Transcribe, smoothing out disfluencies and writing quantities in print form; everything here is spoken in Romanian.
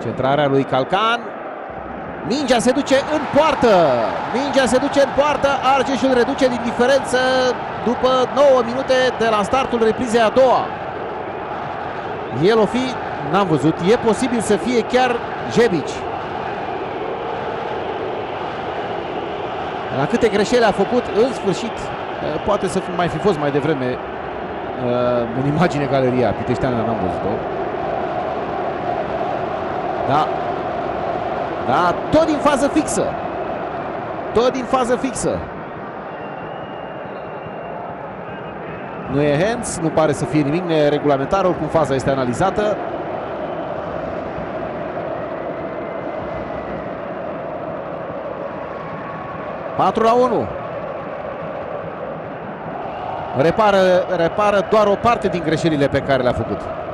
Centrarea lui Calcan. Mingea se duce în poartă. Mingea se duce în poartă. Argeșul reduce din diferență după 9 minute de la startul reprizei a doua. El o fi, n-am văzut, e posibil să fie chiar Jebici. La câte greșeli a făcut, în sfârșit, poate să mai fi fost mai devreme în imagine galeria Piteșteană, n-am văzut-o. Da. Da, tot din fază fixă. Tot din fază fixă. Nu e hands, nu pare să fie nimic neregulamentar, oricum faza este analizată. Patru la 1. Repară doar o parte din greșelile pe care le-a făcut.